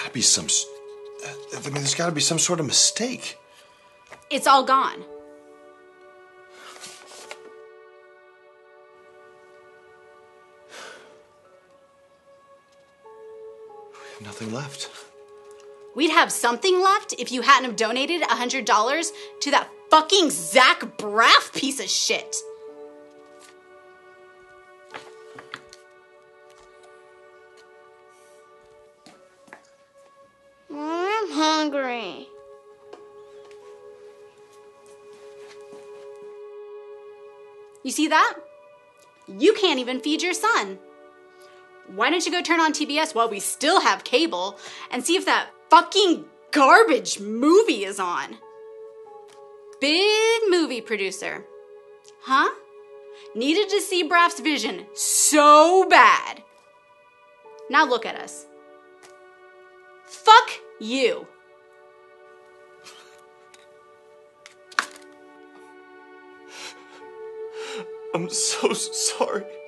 gotta be some... there's gotta be some sort of mistake. It's all gone. We have nothing left. We'd have something left if you hadn't have donated $100 to that fucking Zach Braff piece of shit. I'm hungry. You see that? You can't even feed your son. Why don't you go turn on TBS while we still have cable and see if that fucking garbage movie is on? Big movie producer. Huh? Needed to see Braff's vision so bad. Now look at us. Fuck you. I'm so sorry.